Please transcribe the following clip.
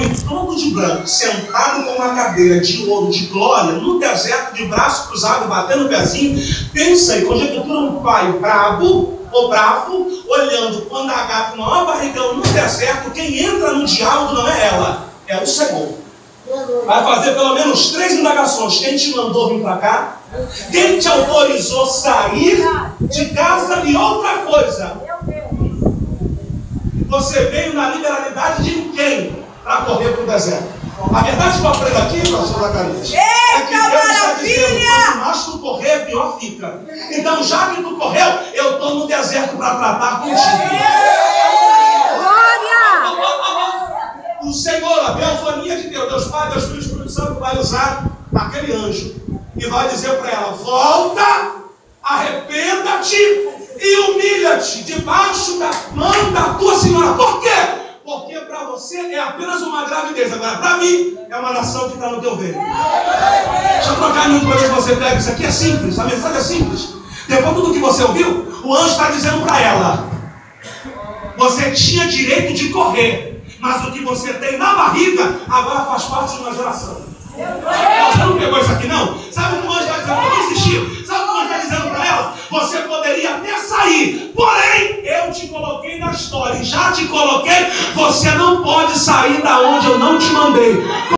homem todo de branco, sentado com uma cadeira de ouro, de glória, no deserto, de braço cruzado, batendo o pezinho. Pensa aí, conjectura um pai brabo ou bravo, olhando quando a gata, o maior barrigão no deserto, quem entra no diálogo não é ela, é o Senhor. Vai fazer pelo menos 3 indagações. Quem te mandou vir para cá? Quem te autorizou sair de casa? E outra coisa, você veio na liberalidade de quem para correr para o deserto? A verdade que eu aprendo aqui, pastor Zacarias, é que Deus está dizendo: quanto mais tu correr, pior fica. Então, já que tu correu, eu estou no deserto para tratar contigo. O Senhor, a teofania de Deus, Deus Pai, Deus Filho e Espírito Santo, vai usar aquele anjo e vai dizer para ela: volta, arrependa-te e humilha-te debaixo da mão da tua senhora. Por quê? Porque para você é apenas uma gravidez. Agora, para mim, é uma nação que está no teu ventre. Deixa eu trocar em uma vez que você pega. Isso aqui é simples, a mensagem é simples. Depois de tudo que você ouviu, o anjo está dizendo para ela: você tinha direito de correr, mas o que você tem na barriga agora faz parte de uma geração. Você não pegou isso aqui, não? Sabe o que o anjo está dizendo? Não insistir. Sabe o que o anjo está dizendo para ela? Você poderia até sair, porém eu te coloquei na história e já te coloquei. Você não pode sair da onde eu não te mandei.